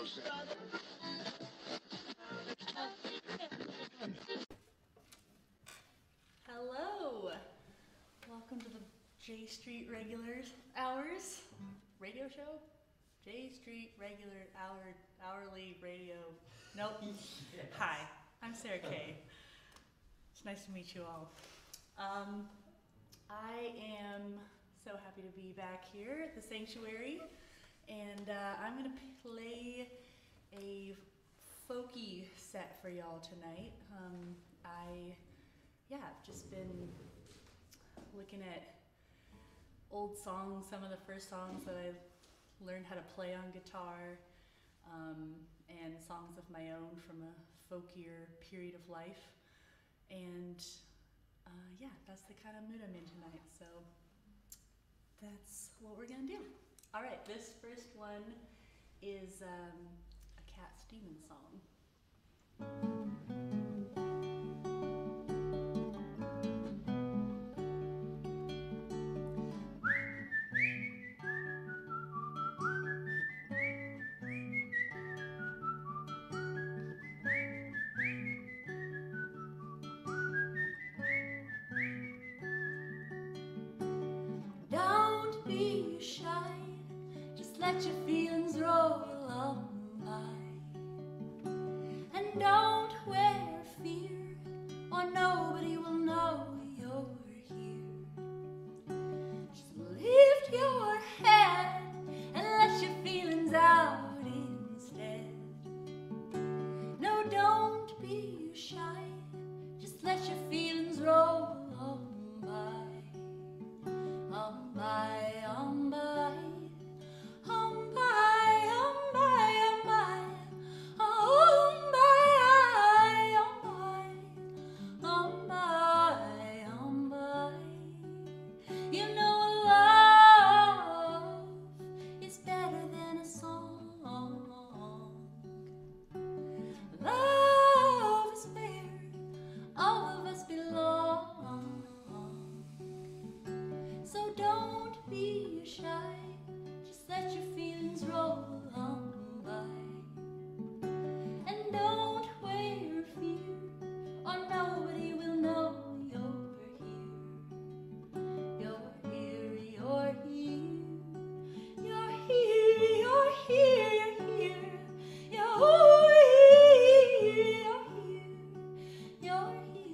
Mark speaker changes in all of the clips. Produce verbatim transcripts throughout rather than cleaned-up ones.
Speaker 1: Hello! Welcome to the J Street Regulars Hours radio show? J Street Regular Hour Hourly Radio. Nope. Yes. Hi, I'm Sarah Kay. It's nice to meet you all. Um, I am so happy to be back here at the Sanctuary, and uh, I'm going to play a folky set for y'all tonight. Um, I, yeah, I've just been looking at old songs, some of the first songs that I learned how to play on guitar, um, and songs of my own from a folkier period of life. And uh, yeah, that's the kind of mood I'm in tonight, so that's what we're gonna do. All right, this first one is um, a Cat's Demon song. Don't be shy, just let your feelings roll on by. And don't wear fear, or nobody will know you're here. Just lift your head and let your feelings out instead. No, don't be shy, just let your feelings roll on by. On by, on by, on by, on by, on by, on by, on by, on by, on by. You know love is better than a song. Love is where all of us belong. So don't be shy, just let your feelings roll on by. And don't wear fear, or nobody will know you're here. You're here, you're here, you're here, you're here, you're here, you're here, you're here, you're here, you're here.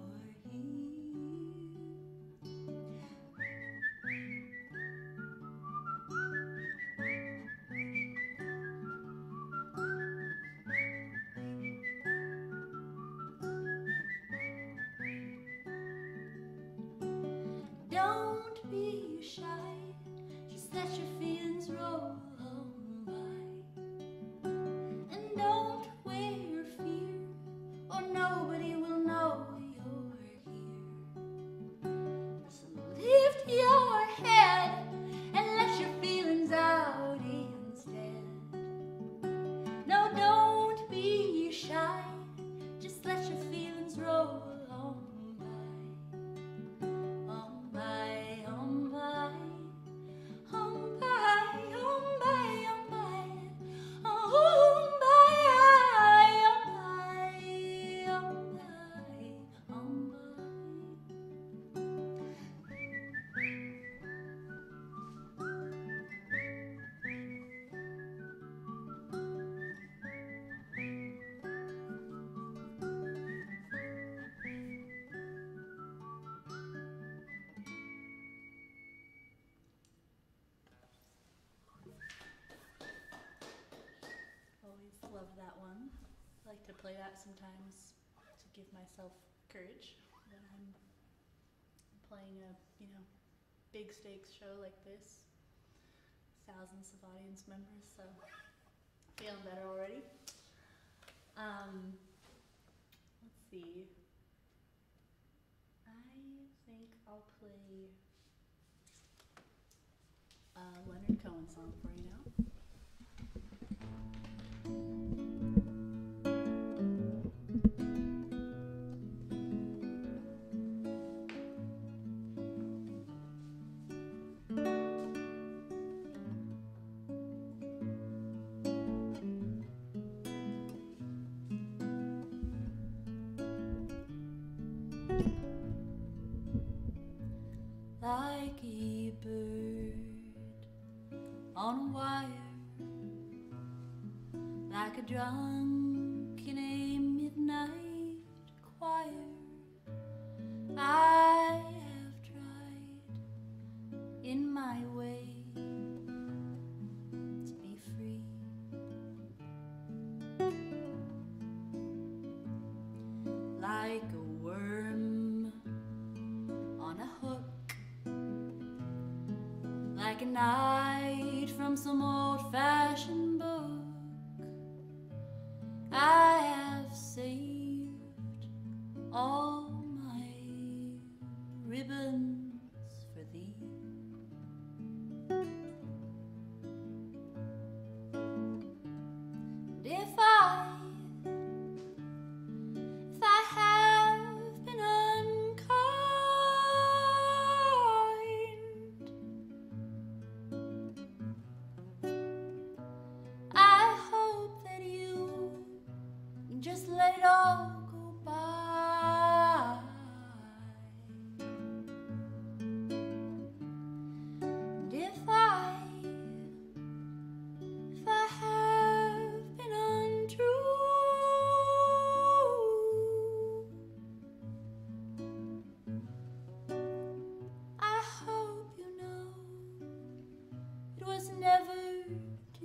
Speaker 1: Don't be shy, just let your feelings roll on by. And don't wear fear, or nobody will know you're here. So lift your head and let your feelings out instead. No, don't be shy, just let your feelings roll on by. On by, on by, on by, on by, on by, on by, on by, on by, on by. Always love that one. I like to play that sometimes to give myself courage when I'm playing a, you know, big stakes show like this. Thousands of audience members, so feeling better already. Um, let's see. I think I'll play a Leonard Cohen song for you now.
Speaker 2: like a bird on a wire, like a drunk in a midnight choir. I have tried in my way to be free, like a worm on a hook, like a knight from some old-fashioned book. I have saved all my ribbons for thee. And if I, if I have been unkind, I hope that you just let it all go by. And if I, if I have been untrue, I hope you know it was never to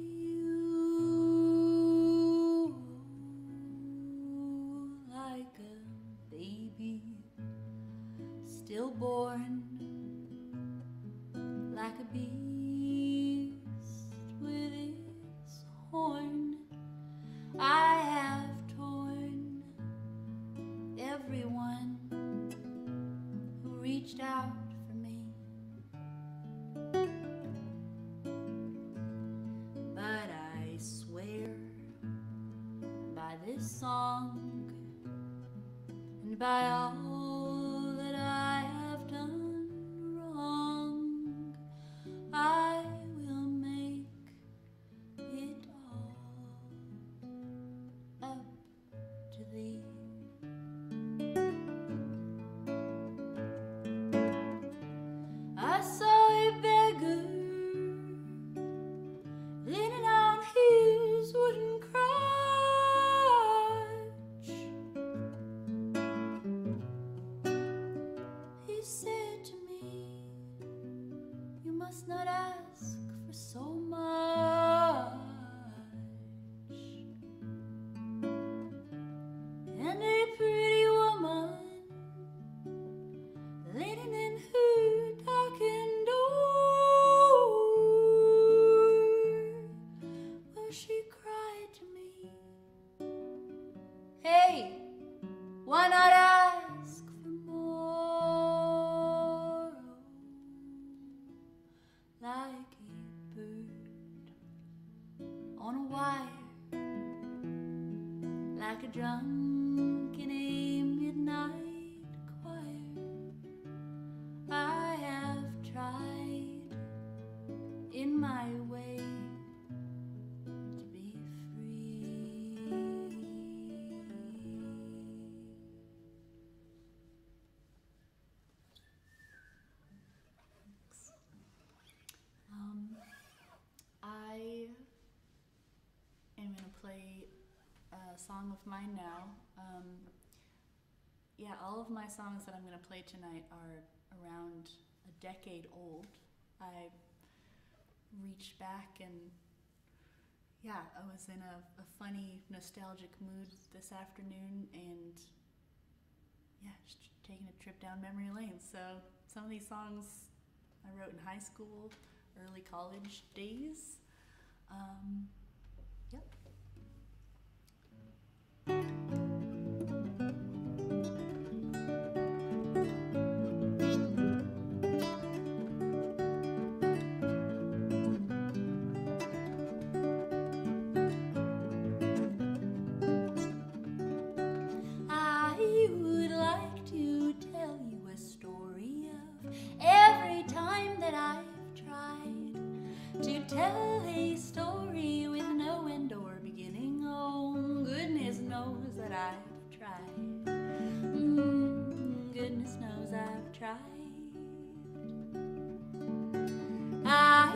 Speaker 2: you. Like a baby stillborn, like a beast with its horn, I have torn everyone who reached out for me. But I swear by this song and by all that I have done wrong, I will make it all up to thee. I saw a beggar leaning on his wooden crutch. He said to me, you must not ask for so much. And a pretty woman leaning in her darkened door, well, she cried to me, hey, why not ask for more? Like a bird on a wire, like a drunk in a midnight choir, I have tried in my way to be free. Um, I am going to play a song of mine now. Um, yeah, all of my songs that I'm going to play tonight are around a decade old. I reached back and, yeah, I was in a, a funny, nostalgic mood this afternoon and, yeah, just taking a trip down memory lane. So some of these songs I wrote in high school, early college days. Um, yep. I would like to tell you a story of every time that I've tried to tell a story with no end or beginning. Oh, goodness knows that I've tried. Mm, goodness knows I've tried.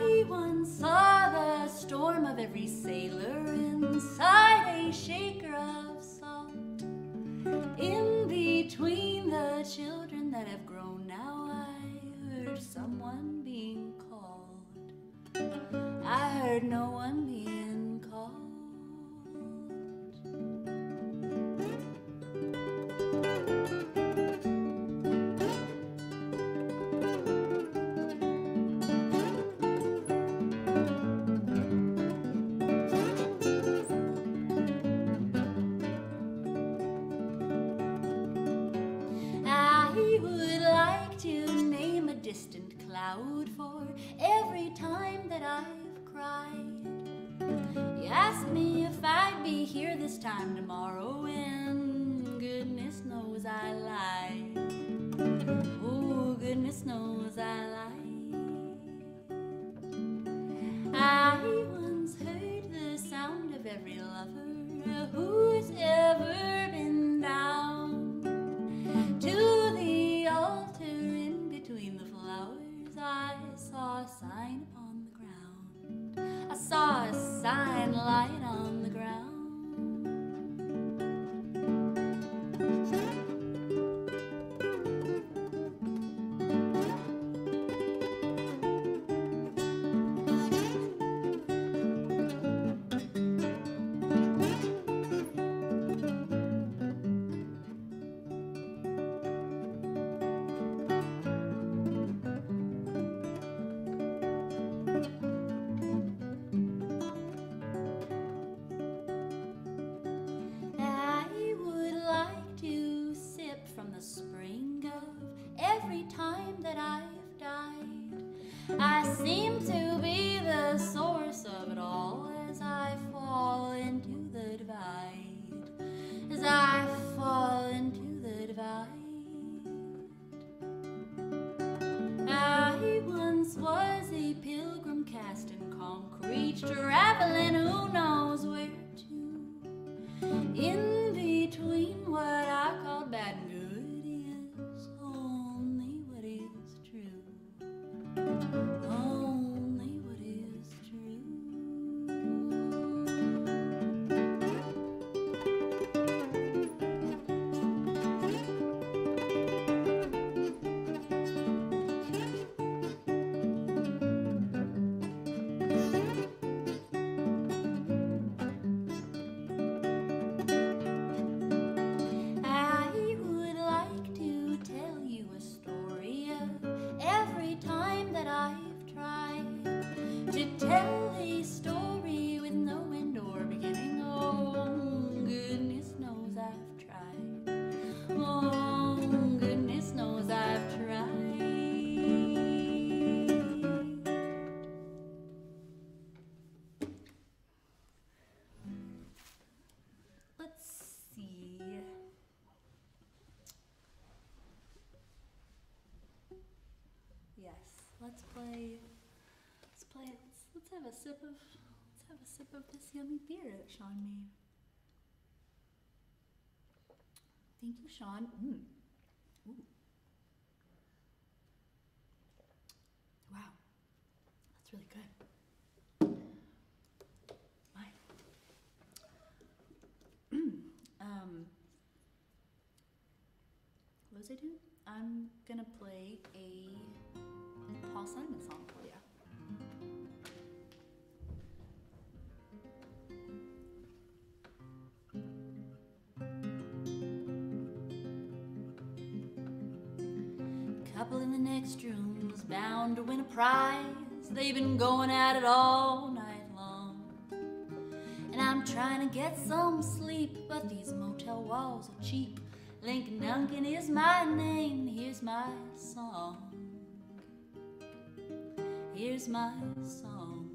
Speaker 2: I once saw the storm of every sailor inside a shaker of salt. In between the children that have grown now, I heard someone being called. I heard no one being called. I would like to name a distant cloud for every time that I've cried. You asked me if I'd be here this time tomorrow, and goodness knows I lied. Oh, goodness knows I lied. I once heard the sound of every lover who's ever been down to the altar. In between the flowers, I saw a sign upon the ground. I saw a sign light on the ground. I seem to be the source of it all as I fall into the divide, as I fall into the divide. I once was a pilgrim cast in concrete, traveling who knows where to. In between what I call bad and good is only what is true. Only what is true. I would like to tell you a story of every time that I've tried to tell a story with no end or beginning. Oh, goodness knows I've tried. Oh, goodness knows I've tried. Let's see. Yes, let's play. Let's play. Let's, let's have a sip of. Let's have a sip of this yummy beer that Sean made. Thank you, Sean. Mm. Ooh. Wow, that's really good. My. um. What was I doing? I'm gonna play a Paul Simon song for you. Couple in the next room was bound to win a prize. They've been going at it all night long, and I'm trying to get some sleep, but these motel walls are cheap. Lincoln Duncan is my name. Here's my song. Here's my song.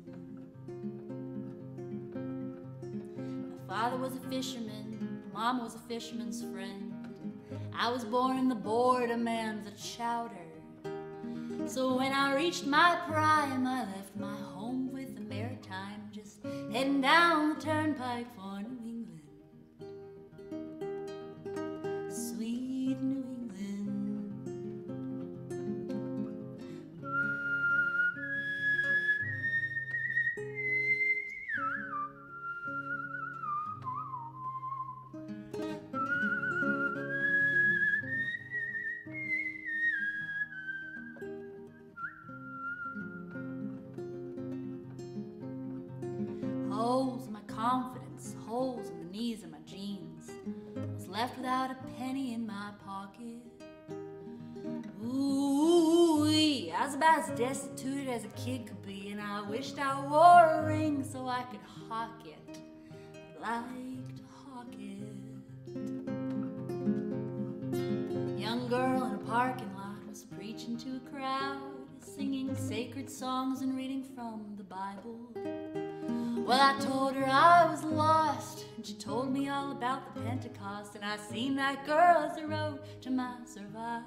Speaker 2: My father was a fisherman. Mama was a fisherman's friend. I was born in the boredom and the chowder. So when I reached my prime, I left my home with the maritime, just heading down the turnpike for New England. Sweet New England. without a penny in my pocket. Ooh, I was about as destitute as a kid could be, and I wished I wore a ring so I could hawk it. I'd like to hawk it. Young girl in a parking lot was preaching to a crowd, singing sacred songs and reading from the Bible. Well, I told her I was lost, and she told me all about the Pentecost, and I seen that girl as the road to my survival.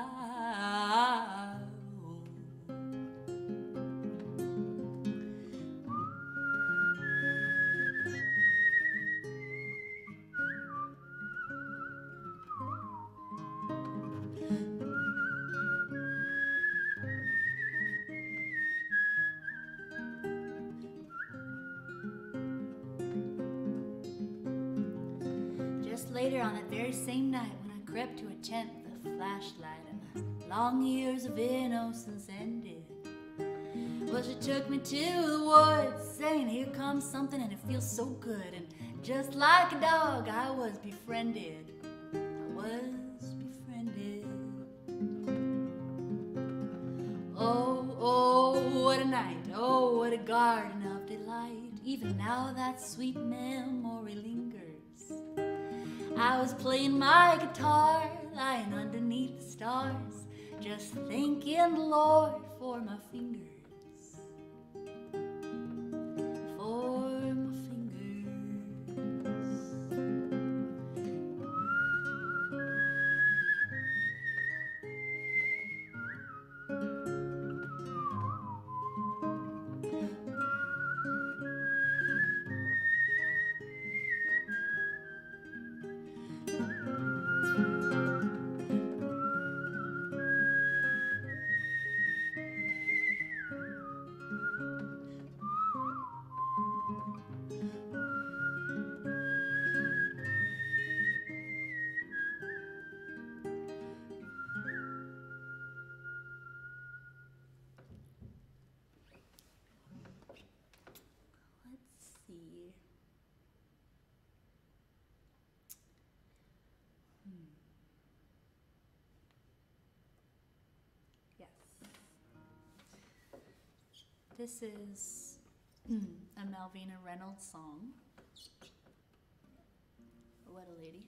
Speaker 2: Just later on that very same night, when I crept to a tent with a flashlight and my long years of innocence ended, well, she took me to the woods, saying, here comes something and it feels so good. And just like a dog, I was befriended. I was befriended. Oh, oh, what a night. Oh, what a garden of delight. Even now that sweet memory lingers. I was playing my guitar, lying underneath the stars, just thanking the Lord for my fingers. For my fingers. Let's see. Hmm. Yes. This is a Malvina Reynolds song. What a lady.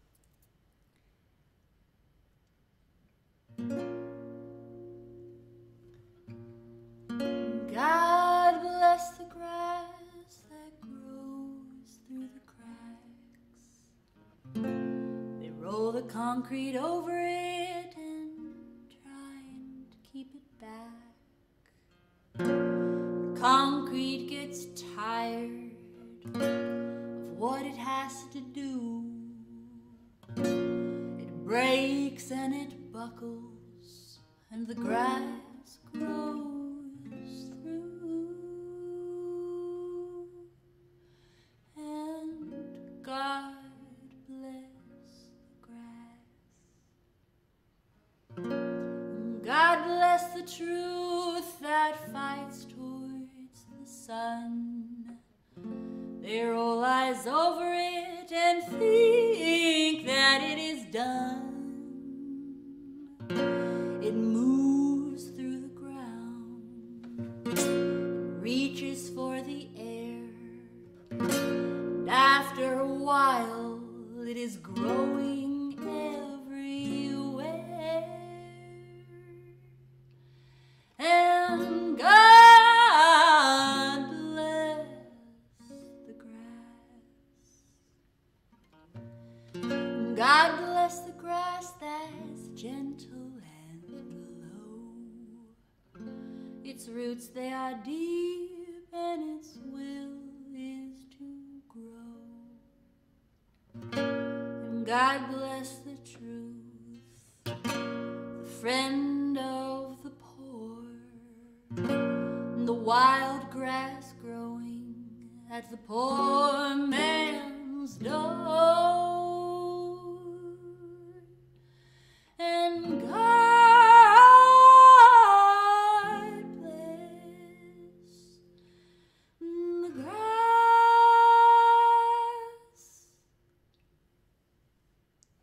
Speaker 2: God bless the grass that grows through the cracks. They roll the concrete over it and trying to keep it back. The concrete gets tired of what it has to do. It breaks and it buckles, and the grass grows through. And God bless the grass. God bless the truth that fights towards the sun. They roll eyes over it and think that it is done. It moves through the ground, reaches for the air, and after a while it is growing everywhere. And God bless the grass. God bless the grass that's gentle and low. Its roots, they are deep, and its will is to grow. And God bless the truth, the friend of the poor, and the wild grass growing at the poor man's door. And God bless the grass.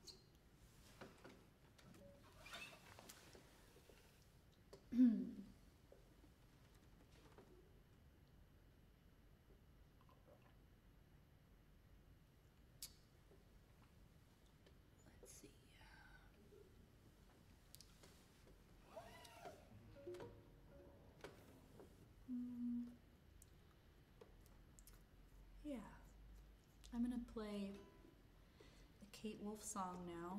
Speaker 2: Let's see. Mm, yeah, I'm gonna play a Kate Wolf song now.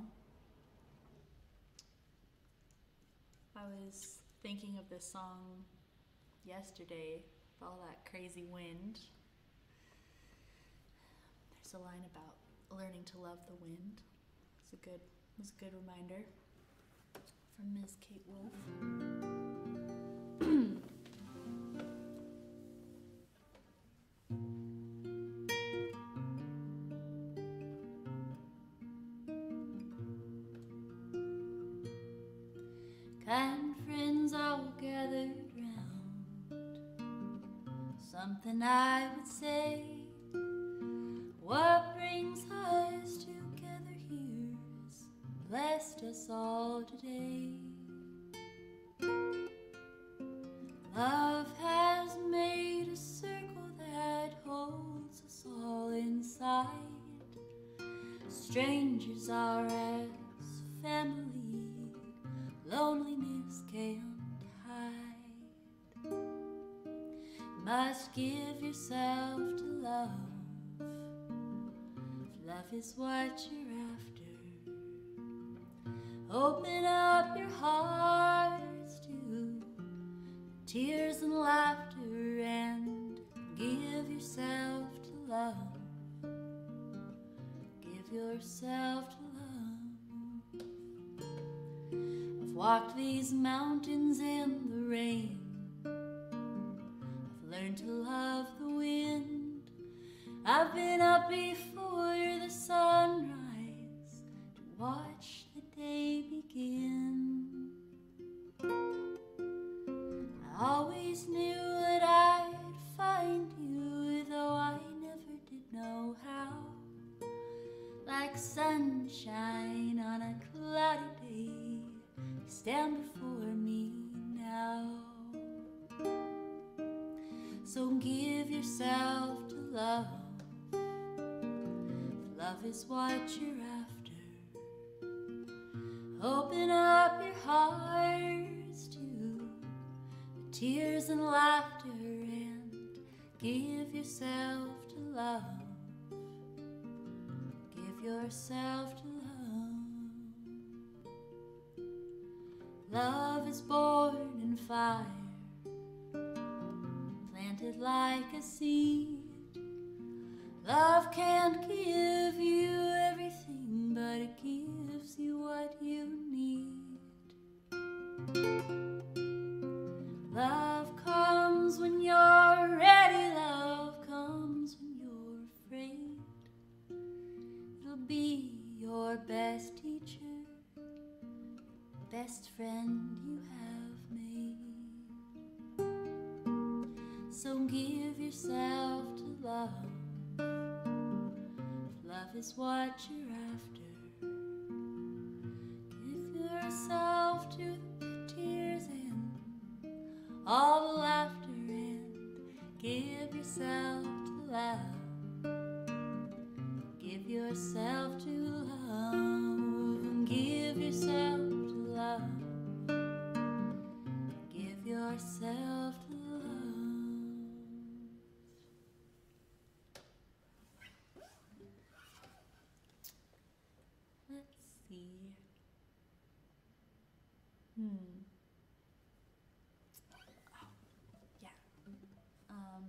Speaker 2: I was thinking of this song yesterday with all that crazy wind. There's a line about learning to love the wind. It's a good, it was a good reminder from Miss Kate Wolf. Kind friends all gathered round, something I would say. What brings us together here has blessed us all today. Love has made a circle that holds us all inside. Strangers are as family, loneliness can't hide. Must give yourself to love, if love is what you're after. Open up your hearts to tears and laughter, and give yourself to love. Give yourself to love. I've walked these mountains in the rain. I've learned to love the wind. I've been up before the sunrise to watch the day begin. I always knew that I'd find you, though I never did know how. Like sunshine on a cloudy day, you stand before me now. So give yourself to love, if love is what you're after. Open up your hearts to the tears and laughter, and give yourself to love. Give yourself to love. Love is born in fire, planted like a seed. Love can't give you everything, but it gives you what you need. Love comes when you're ready. Love comes when you're afraid. It'll be your best teacher, best friend you have made. So give yourself to love, if love is what you're after. Give yourself to the tears and all the laughter, and give yourself to love. Give yourself to love, and give yourself to love. Give yourself to love. Let's see. Hmm. Oh, yeah. Um,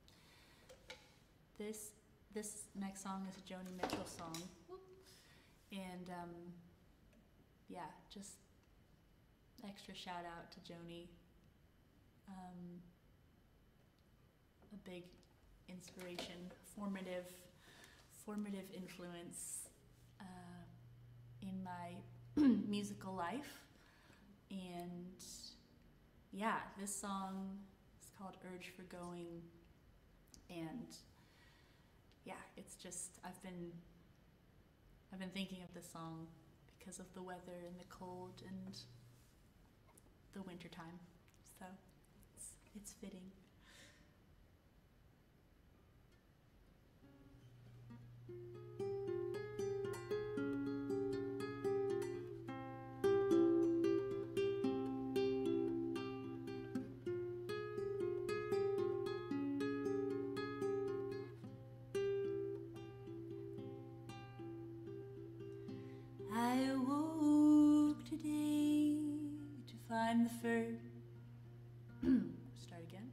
Speaker 2: this this next song is a Joni Mitchell song, and um, yeah, just extra shout out to Joni. Um, a big inspiration, formative, formative influence uh, in my musical life. And yeah, this song is called Urge for Going, and yeah, it's just, I've been I've been thinking of this song because of the weather and the cold and the winter time. for... Start again.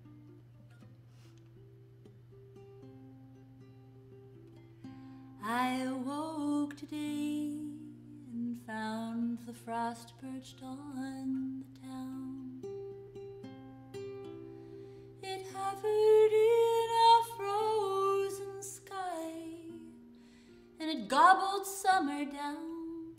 Speaker 2: I awoke today and found the frost perched on the town. It hovered in a frozen sky, and it gobbled summer down.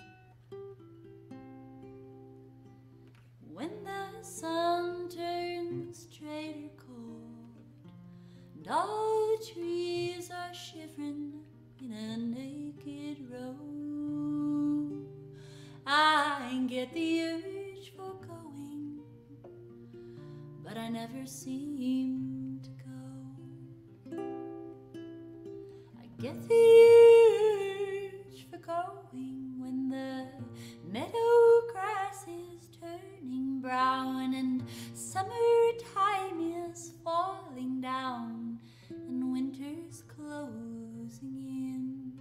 Speaker 2: When the sun turns traitor cold, and all the trees are shivering in a naked row, I get the urge for going, but I never seem to go. I get the urge for going when the meadow grass is turning brown and summertime is falling down and winter's closing in.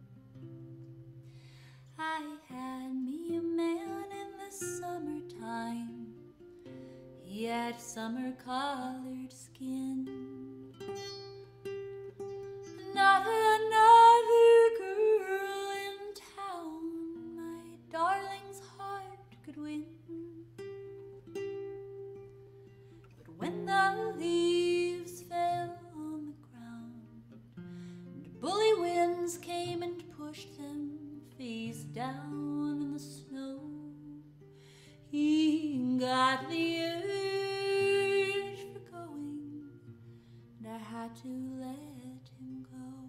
Speaker 2: I had me a man in the summertime. He had summer-colored skin. Not another girl in town my darling's heart could win. But when the leaves fell on the ground and bully winds came and pushed them face down in the snow, he got the urge for going, and I had to let him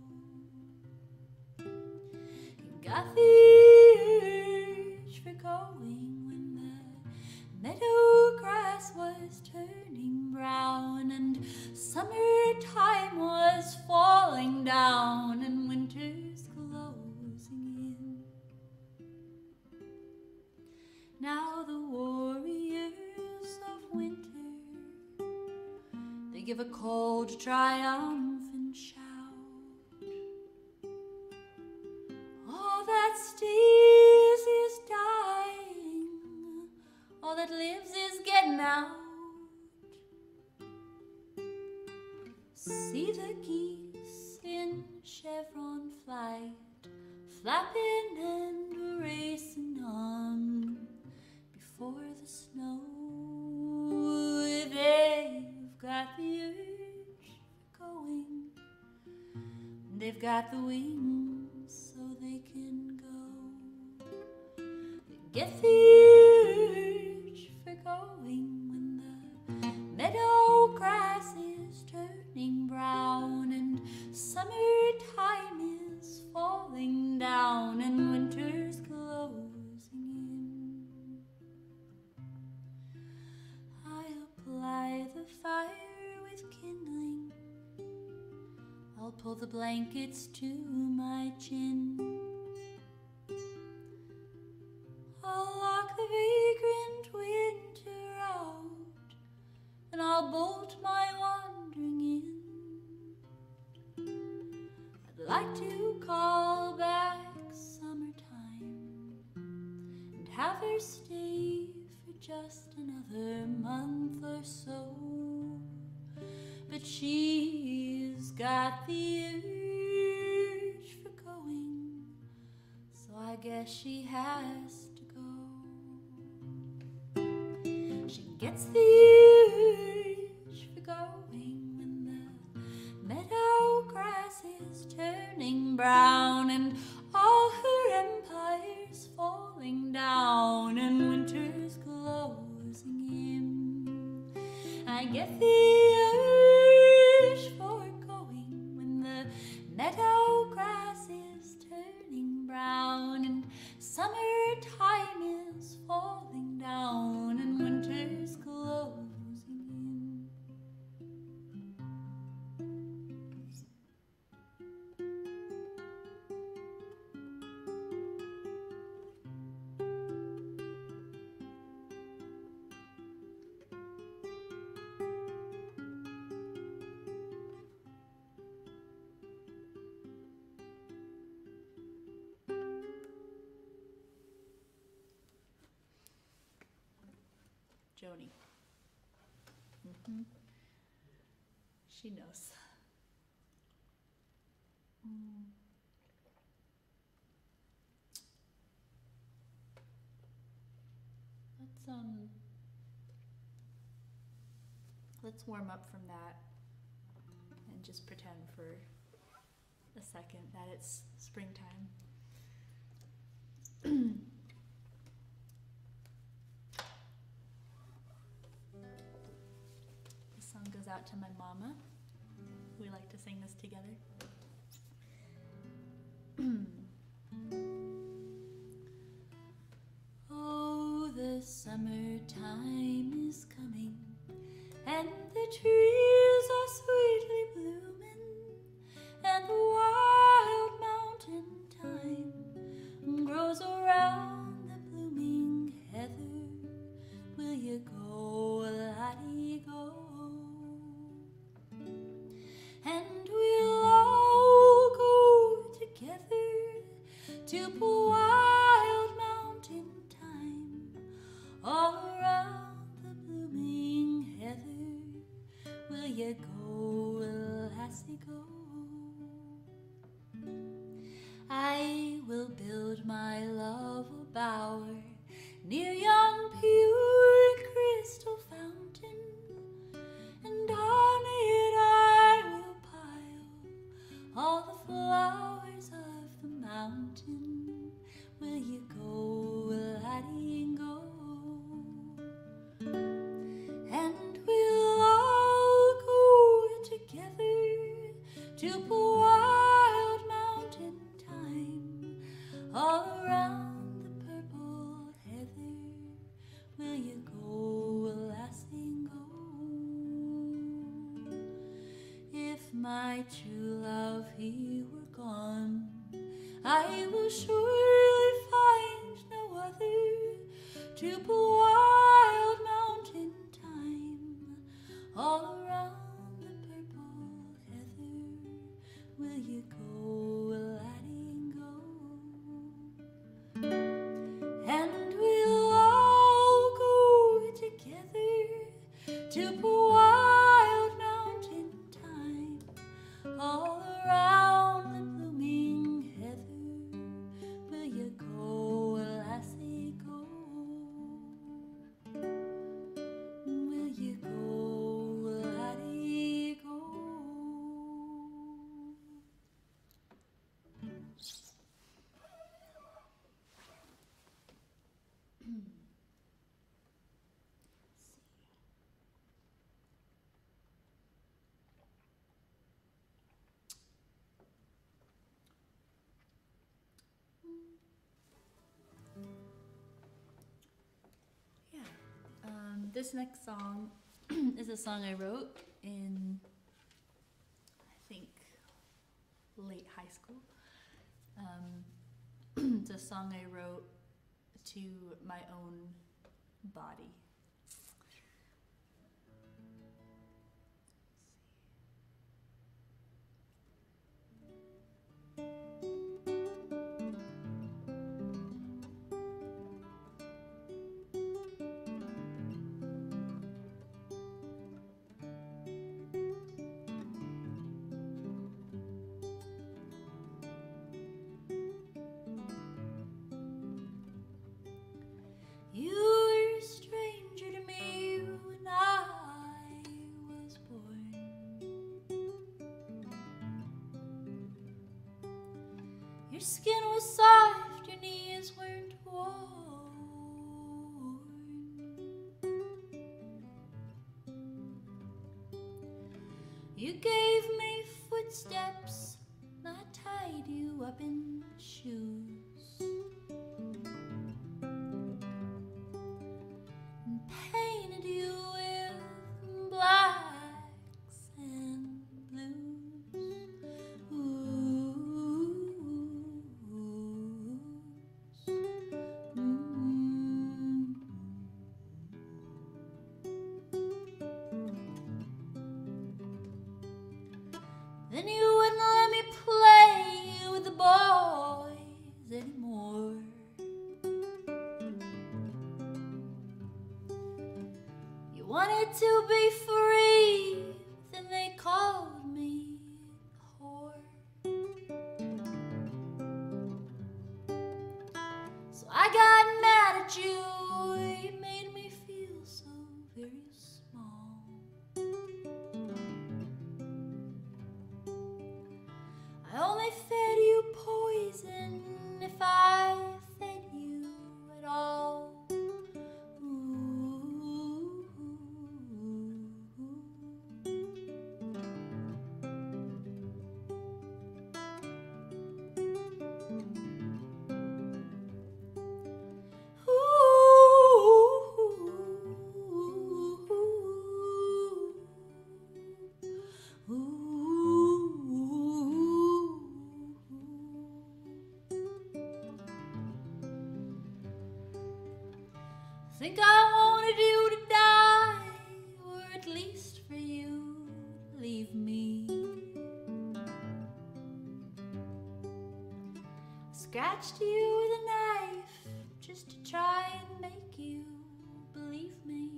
Speaker 2: go. He got the urge for going when the meadow grass was turning brown and summertime was falling down and winter's closing in. Now the warriors of winter, they give a cold triumphant shout. All that stays is dying, all that lives is getting out. See the geese in chevron flight, flapping and racing on before the snow. They've got the urge for going, they've got the wings so they can go. They get the urge for going when the meadow grass is turning brown and summertime is falling down and winter's closing in. I apply the fire with kindling, I'll pull the blankets to my chin, I'll lock the vagrant winter out, and I'll bolt my wandering in. I'd like to call back summertime and have her stay for just another month or so, but she's got the urge for going, so I guess she has to go. She gets the urge for going when the meadow grass is turning brown and all her empire's falling down and winter's closing in. I get the urge for going when the meadow grass is turning brown and summertime is falling down and winter's closing in. Joni. Mm-hmm. She knows. Mm. Let's um let's warm up from that and just pretend for a second that it's springtime. This song goes out to my mama. We like to sing this together. Oh, the summertime is coming, and the trees are sweetly blooming, and the wild mountain thyme grows around the blooming heather. Will you go, laddie, go? And we'll all go together to the wild mountain thyme all around the blooming heather. Will you go, lassie, go? I will build my love a bower near yon pure crystal fountain, and on it I will pile all the flowers of the mountain. Will you go, laddie, go? And we'll all go together to the wild mountain thyme all around the purple heather. Will you go, lassie, go? If my true love he were gone, I will surely find no other to the wild mountain thyme all around the purple heather. Will you go, laddie, go? And we'll all go together to the wild mountain thyme all around the blooming heather. Will you go, lassie, go? Will you go, laddie, go? Yeah. Um, this next song is a song I wrote in, I think, late high school. Um, it's a song I wrote to my own body. You were a stranger to me when I was born. Your skin was soft, your knees weren't worn. You gave me footsteps, I tied you up in shoes, and painted you with blacks and blues. Ooh. Mm. Then you wouldn't let me play with the boys anymore. wanted to be free, then they called me a whore. So I got mad at you, you made me feel so very small. I only fed you poison if I fed you at all. Think I wanted you to die, or at least for you to leave me. I scratched you with a knife just to try and make you believe me.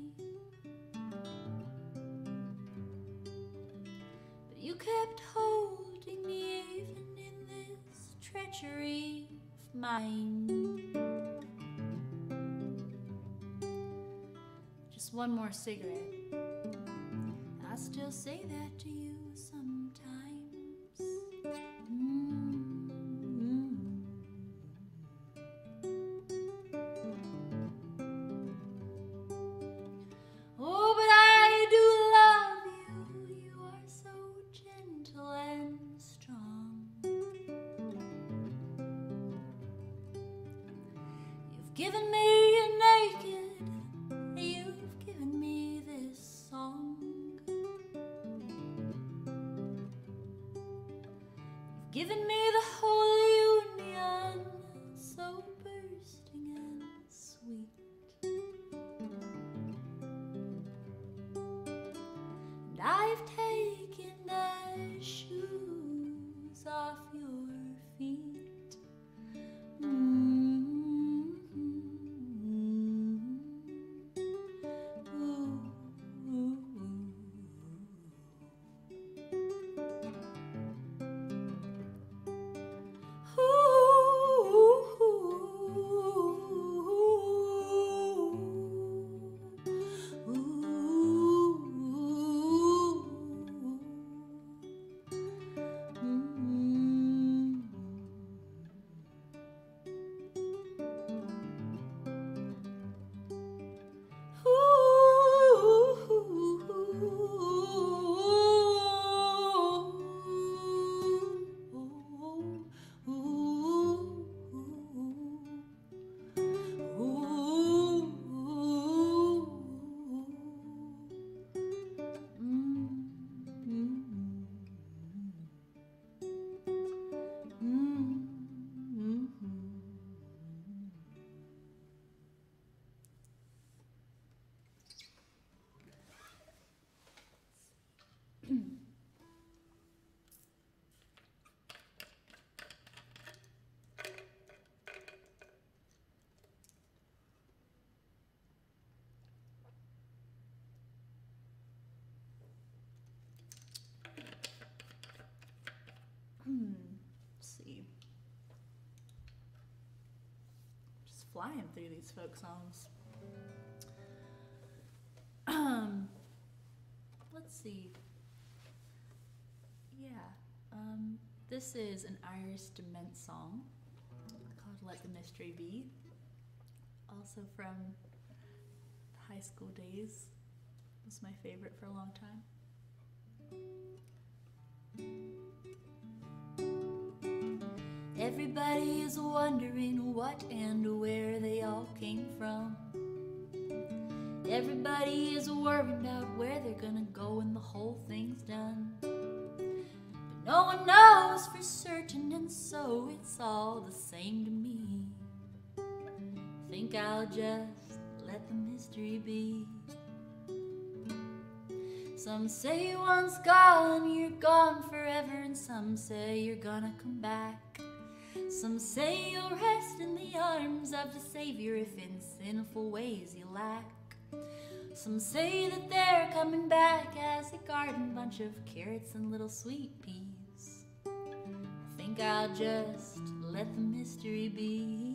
Speaker 2: But you kept holding me even in this treachery of mine. Just one more cigarette. I still say that to you sometimes. Mm-hmm. Oh, but I do love you. You are so gentle and strong. You've given me a naked. You've given me this song. You've given me the whole union, so bursting and sweet. And I've taken the shoes off your feet. Mm. Hmm. Let's see. Just flying through these folk songs. Um. Let's see. Yeah. Um. This is an Irish dement song called "Let the Mystery Be." Also from high school days. It was my favorite for a long time. Everybody is wondering what and where they all came from. Everybody is worried about where they're gonna go when the whole thing's done. But no one knows for certain, and so it's all the same to me. Think I'll just let the mystery be. Some say once gone, you're gone forever, and some say you're gonna come back. Some say you'll rest in the arms of the Savior if in sinful ways you lack. Some say that they're coming back as they garden a bunch of carrots and little sweet peas. I think I'll just let the mystery be.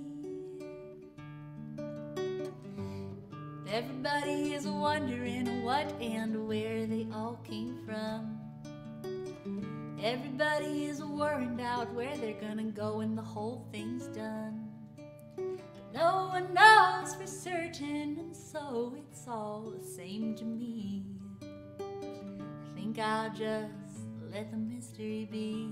Speaker 2: Everybody is wondering what and where they all came from. Everybody is worried out where they're gonna go when the whole thing's done. But no one knows for certain, and so it's all the same to me. I think I'll just let the mystery be.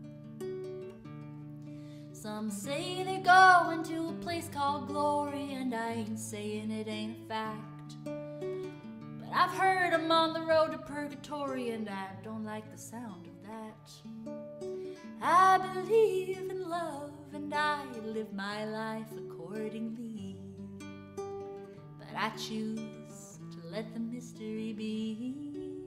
Speaker 2: Some say they're going to a place called glory, and I ain't saying it ain't a fact. But I've heard I'm on the road to purgatory, and I don't like the sound of that. I believe in love, and I live my life accordingly. But I choose to let the mystery be.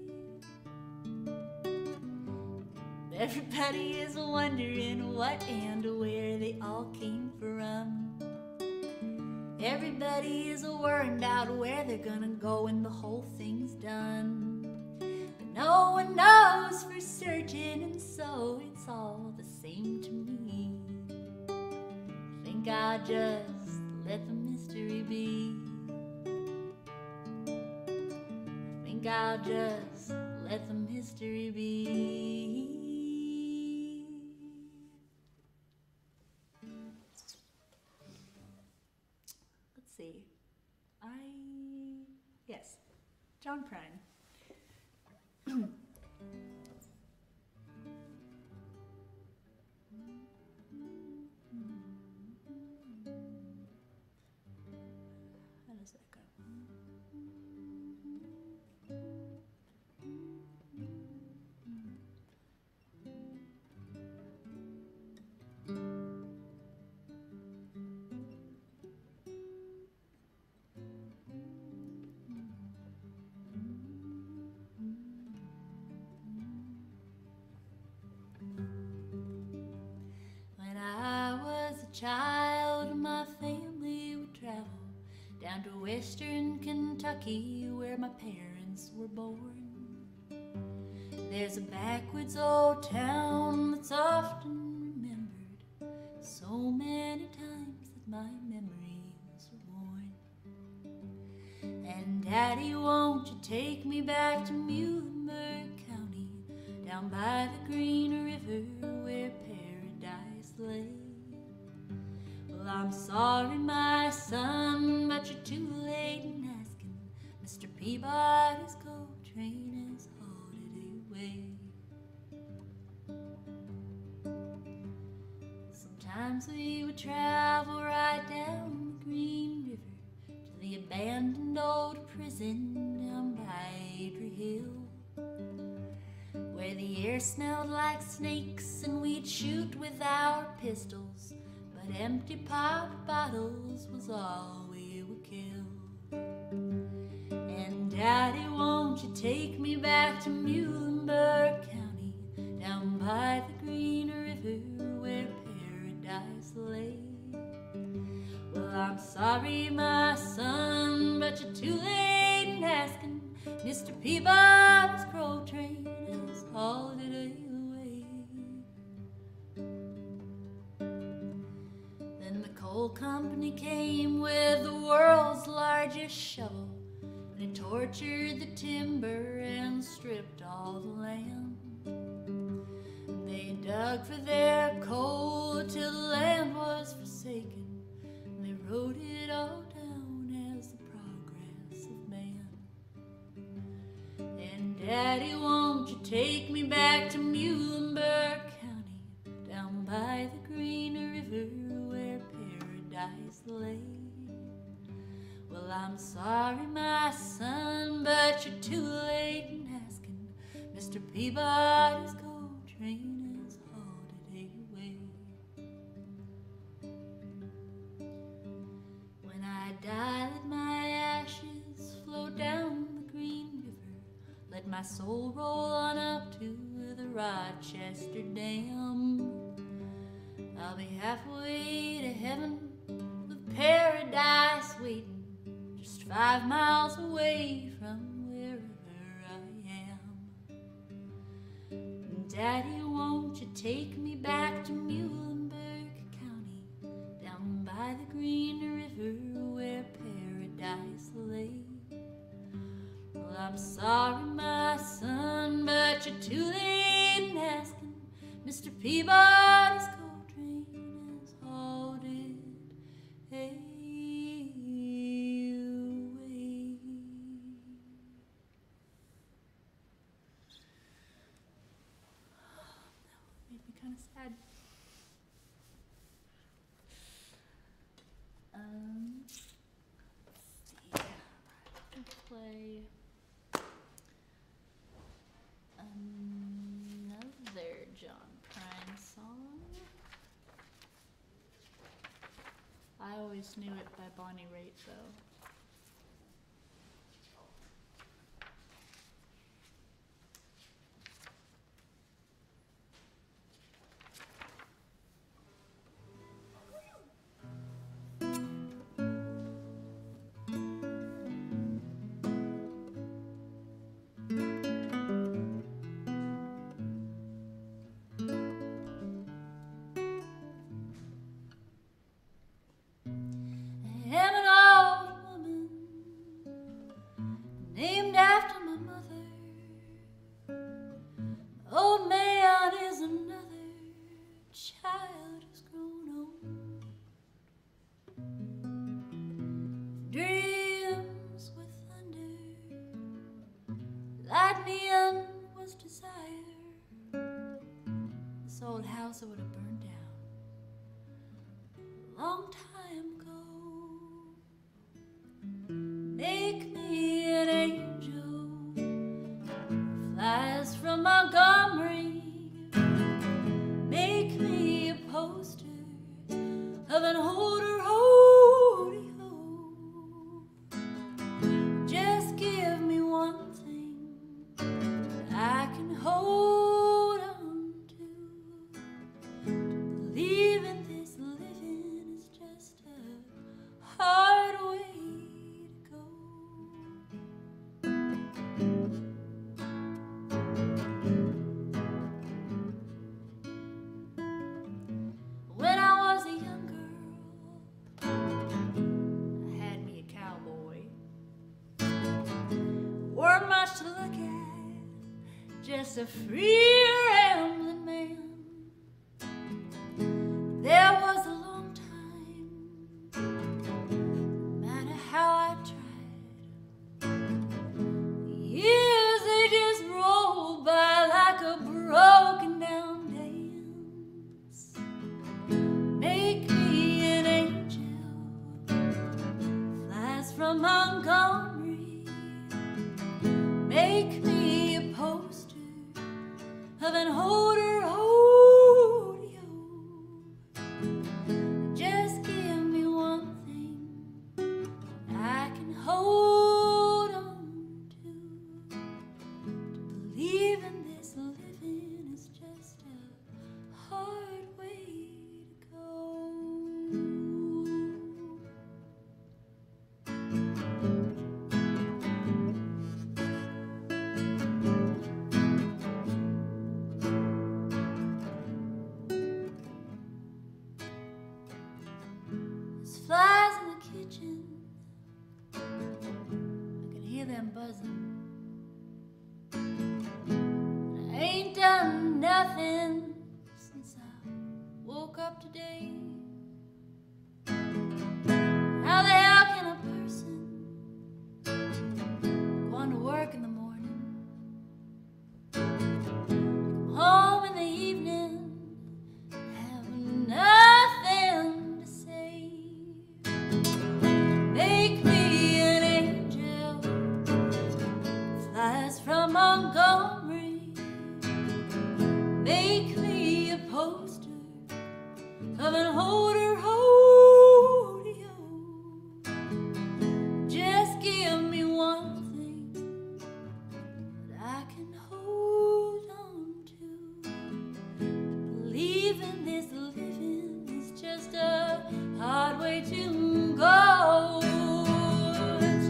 Speaker 2: Everybody is wondering what and where they all came from. Everybody is worried out where they're gonna go when the whole thing's done. But no one knows for certain, and so it's all the same to me. I think I'll just let the mystery be. I think I'll just let the mystery be. See, I, yes, John Prine. How does that go? Child, my family would travel down to western Kentucky where my parents were born. There's a backwoods old town that's often remembered so many times that my memories are worn. And Daddy, won't you take me back to Muhlenberg County, down by the Green River where paradise lay? Well, I'm sorry, my son, but you're too late in asking. Mister Peabody's coal train is hauled away. Sometimes we would travel right down the Green River to the abandoned old prison down by Adrie Hill, where the air smelled like snakes and we'd shoot with our pistols. Empty pop bottles was all we would kill. And Daddy, won't you take me back to Muhlenberg County, down by the Green River where paradise lay? Well, I'm sorry, my son, but you're too late in asking. Mister Peabody's crow train is hauled away. Coal company came with the world's largest shovel, and it tortured the timber and stripped all the land. They dug for their coal till the land was forsaken, and they wrote it all down as the progress of man. And Daddy, won't you take me back to Muhlenberg County, down by the Green River where paradise lay? Well, I'm sorry, my son, but you're too late in asking. Mister Peabody's coal train is hauled away. When I die, let my ashes flow down the Green River. Let my soul roll on up to the Rochester Dam. I'll be halfway to heaven with paradise waiting, just five miles away from wherever I am. Daddy, won't you take me back to Muhlenberg County, down by the Green River where paradise lay? Well, I'm sorry, my son, but you're too late in asking. Mister Peabody's coal train has hauled it away. Made me kind of sad. Um, let's see. I'm gonna play another John Prine song. I always knew it by Bonnie Raitt, though. I am an old woman named after my mother. Old man is another child who's grown old. Dreams with thunder, lightning was desire. This old house would have burned down a long time ago. Make me an angel, flies from Montgomery. Make me a poster of an older rodeo. Just give me one thing I can hold on to. To believe in this living is just a hard way to go. When I was a young girl, I had me a cowboy. Weren't much to look at, just a free rambling man. There was a long time, no matter how I tried. The years, they just rolled by like a broken down dance. Make me an angel, flies from Montgomery. Make me a poster of an older rodeo. Just give me one thing I can hold on to. To believe in this living is just a hard way to go. There's flies in the kitchen, I can hear them buzzing. And I ain't done nothing since I woke up today. How the hell can a person go on to work in the morning, come home in the evening, have nothing to say? Make me an angel, flies from Montgomery. Make me a poster of an older rodeo. Just give me one thing that I can hold on to. Believe in this living is just a hard way to go. It's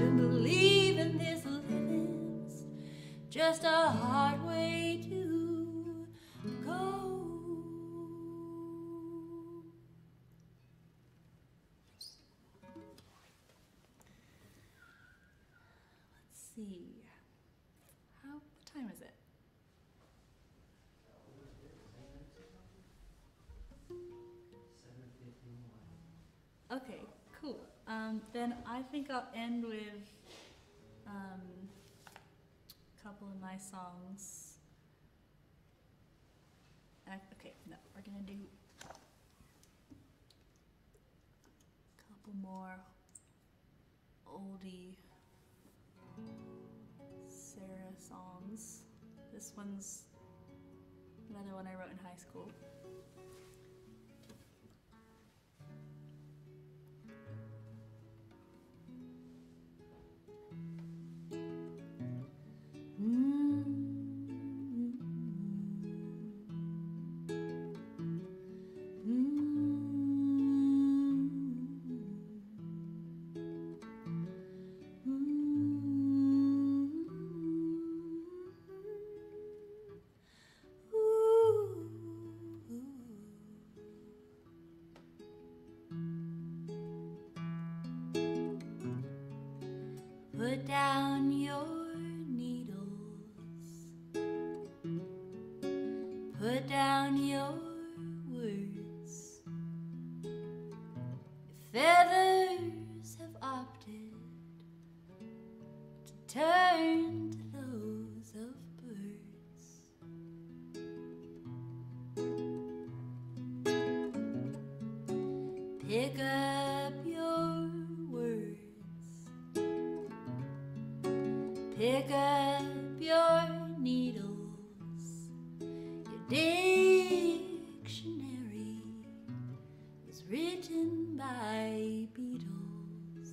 Speaker 2: just a hard way to go. Let's see. How, what time is it? Okay, cool. Um, then I think I'll end with um, a couple of my songs. Uh, okay, no, we're gonna do a couple more oldie Sara songs. This one's another one I wrote in high school. Put down your needles, put down your words. Your feathers have opted to turn to those of birds. Pick up your Pick up your needles, your dictionary is written by beetles.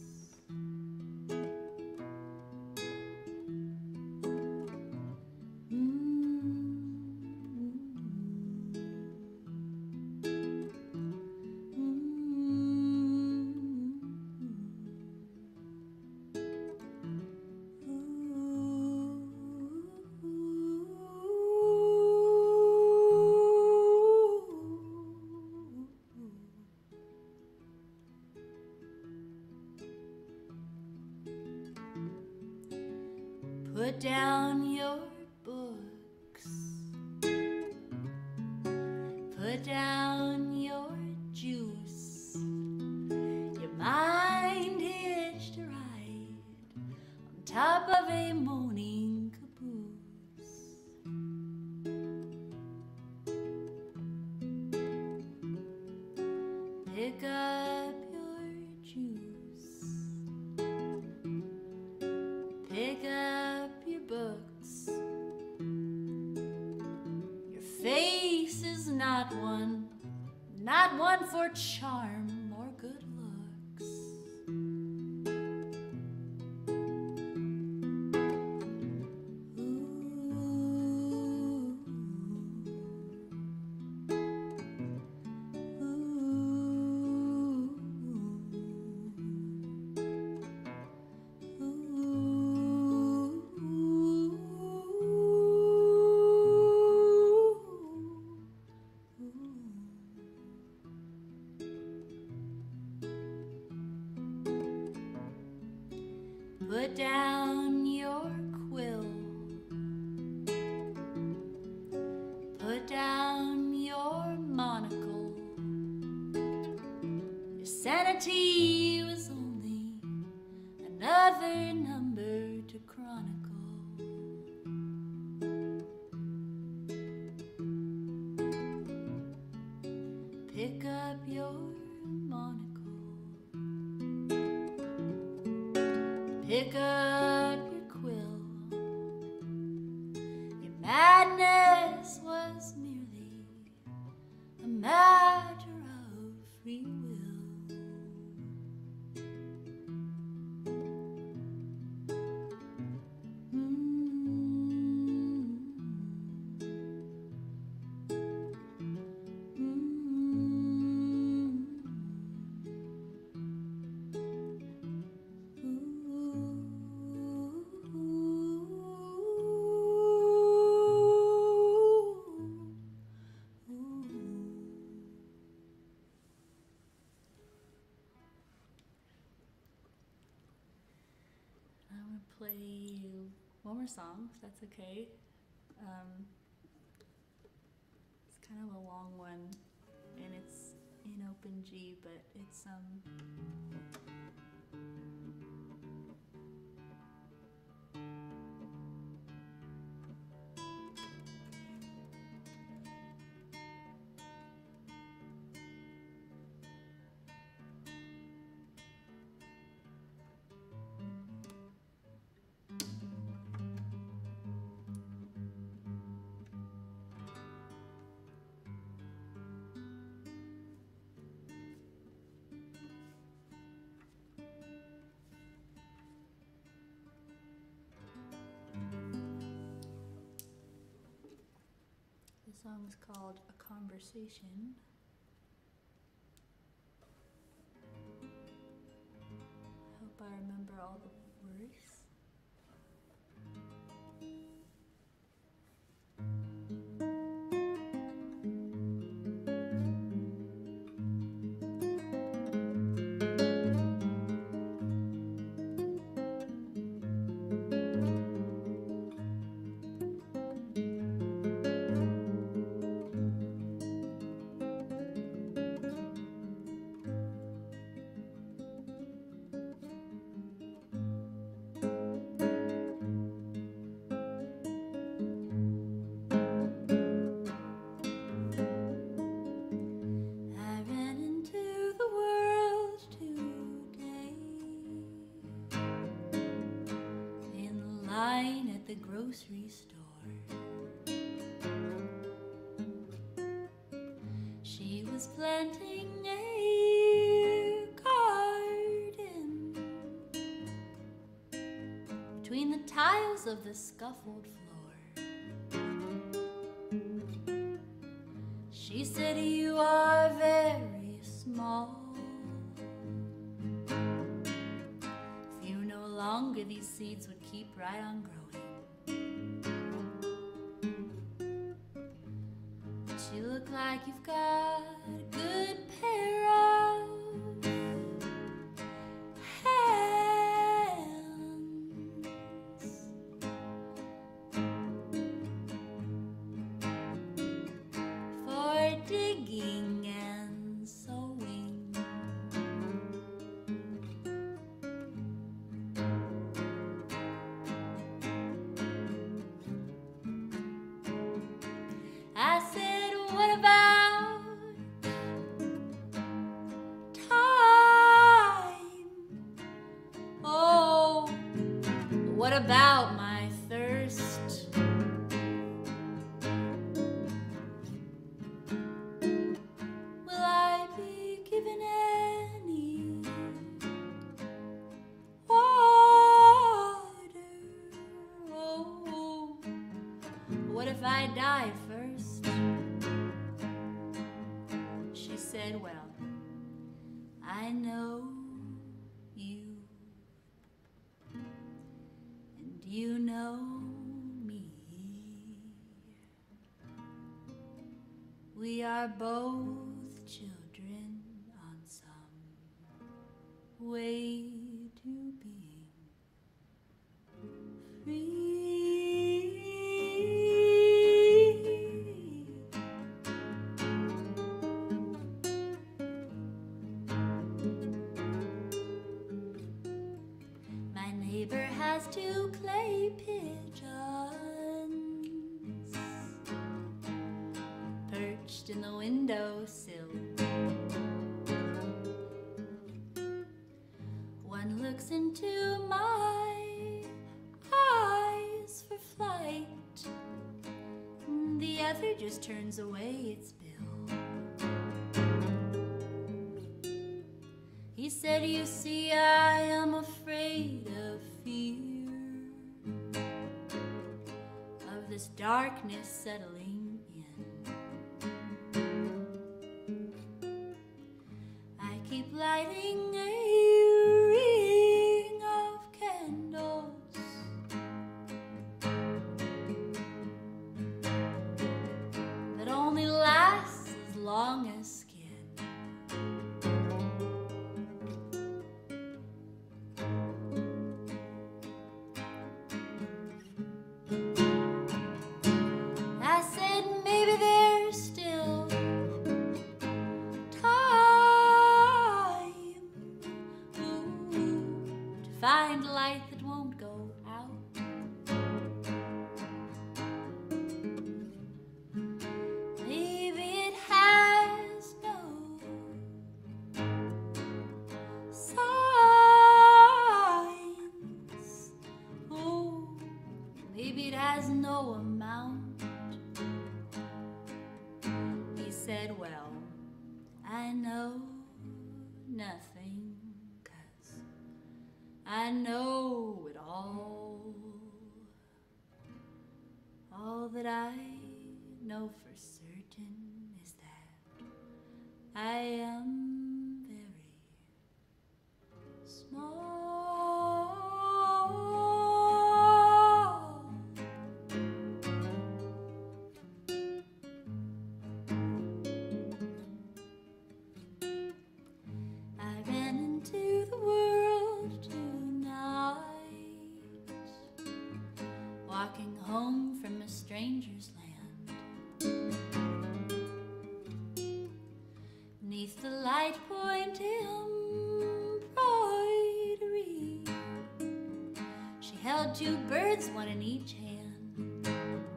Speaker 2: Put down your books, put down your juice, your mind hitched a ride on top of a moaning caboose. Pick up your juice, pick up your books. Your face is not one, not one for charm or good looks. Put down your quill, put down your monocle. Your sanity was only another number to chronicle. Pick up your monocle, pick up your quill. Your madness was merely a matter of free will. Ooh. if that's okay. Um, it's kind of a long one, and it's in open G, but it's um. The song is called A Conversation. I hope I remember all the words. At the grocery store, she was planting a garden between the tiles of the scuffled floor. She said, "You are very small. If you no longer, these seeds would keep right on growing." You look like you've got a good pair of hands for digging and sewing. I said, "What about time? Oh, what about my thirst? Will I be given any water? Oh, what if I die first?" She said, "Well, I know you, and you know me. We are both children on some way to being free." My neighbor has two clay pigeons perched in the windowsill. One looks into my eyes for flight, the other just turns away its bill. He said, "You see, I am afraid of fear, of this darkness settling in. I keep lighting a ring of candles that only lasts as long as skin. no amount. He said, well, I know nothing, 'cause I know it all. All that I know for certain is that I am very small. I ran into the world tonight, walking home from a stranger's land. Neath the light point embroidery, she held two birds, one in each hand.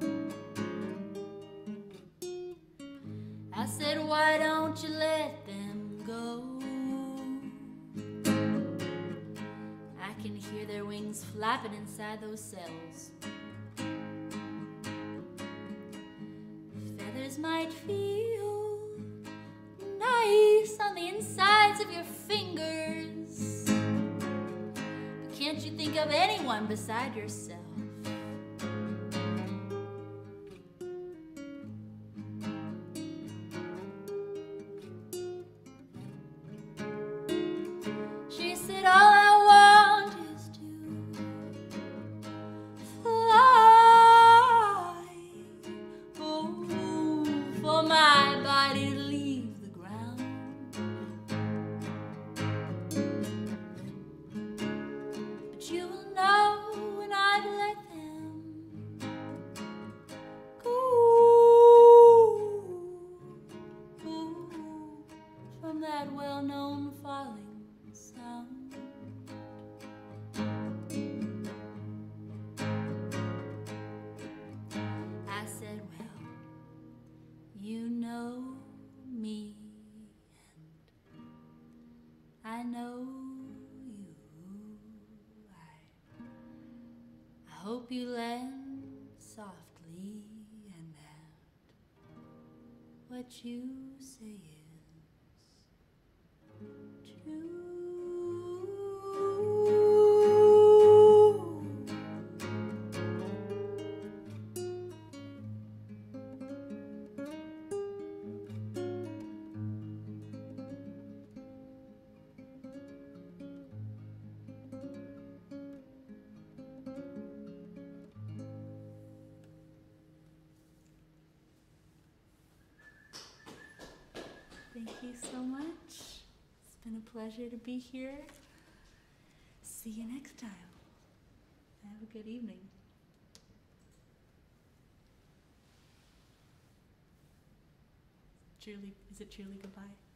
Speaker 2: I said, why don't you let them go? I can hear their wings flapping inside those cells. Feathers might feel nice on the insides of your fingers, but can't you think of anyone beside yourself? She said, all I want is to fly, oh, for my body to leave the ground. But you will know when I've let them go, go from that well-known falling sound. I said, well, you know me, and I know you. I, I hope you land softly, and that what you say is true. Thank you so much. It's been a pleasure to be here. See you next time. Have a good evening. Truly, is it truly goodbye?